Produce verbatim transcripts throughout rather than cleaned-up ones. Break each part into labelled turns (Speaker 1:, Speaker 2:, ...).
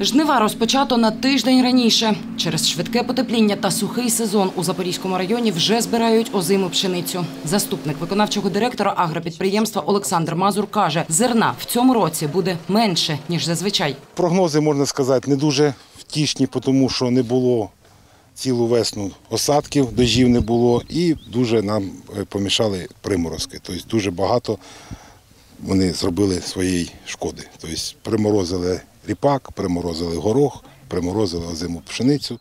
Speaker 1: Жнива розпочато на тиждень раніше. Через швидке потепління та сухий сезон у Запорізькому районі вже збирають озиму пшеницю. Заступник виконавчого директора агропідприємства Олександр Мазур каже, зерна в цьому році буде менше, ніж зазвичай.
Speaker 2: Прогнози, можна сказати, не дуже втішні, тому що не було цілу весну осадків, дощів не було і дуже нам помішали приморозки. Тобто дуже багато вони зробили своєї шкоди. Тобто приморозили ріпак, приморозили горох, приморозили озиму пшеницю.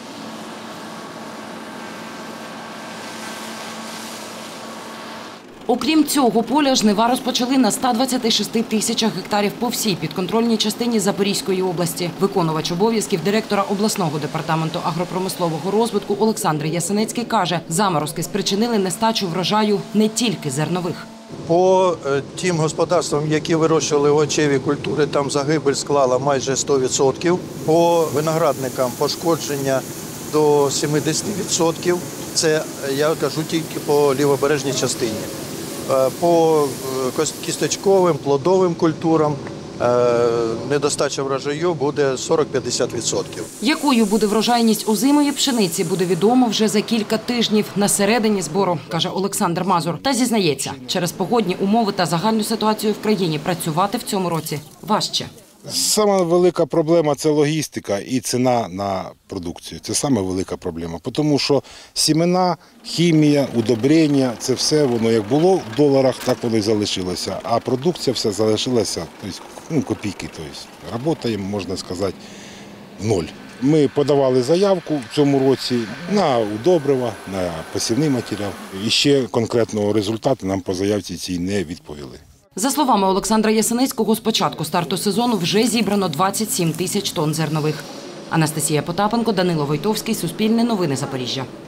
Speaker 1: Окрім цього, поля жнива розпочали на ста двадцяти шести тисячах гектарів по всій підконтрольній частині Запорізької області. Виконувач обов'язків директора обласного департаменту агропромислового розвитку Олександр Ясенецький каже, заморозки спричинили нестачу врожаю не тільки зернових.
Speaker 3: По тим господарствам, які вирощували овочеві культури, там загибель склала майже сто відсотків. По виноградникам пошкодження до сімдесят відсотків. Це, я кажу, тільки по лівобережній частині. По кісточковим, плодовим культурам недостача врожаю буде сорок-п'ятдесят відсотків.
Speaker 1: Якою буде врожайність озимої пшениці, буде відомо вже за кілька тижнів на середині збору, каже Олександр Мазур. Та зізнається, через погодні умови та загальну ситуацію в країні працювати в цьому році важче.
Speaker 2: Сама велика проблема – це логістика і ціна на продукцію. Це саме велика проблема, тому що сімена, хімія, удобрення – це все воно як було в доларах, так воно і залишилося. А продукція все залишилася, тобто, ну, копійки. Тобто, працюємо, можна сказати, в ноль. Ми подавали заявку в цьому році на удобрива, на посівний матеріал. І ще конкретного результату нам по заявці цій не відповіли.
Speaker 1: За словами Олександра Ясенецького, з початку старту сезону вже зібрано двадцять сім тисяч тонн зернових. Анастасія Потапенко, Данило Войтовський, Суспільне новини Запоріжжя.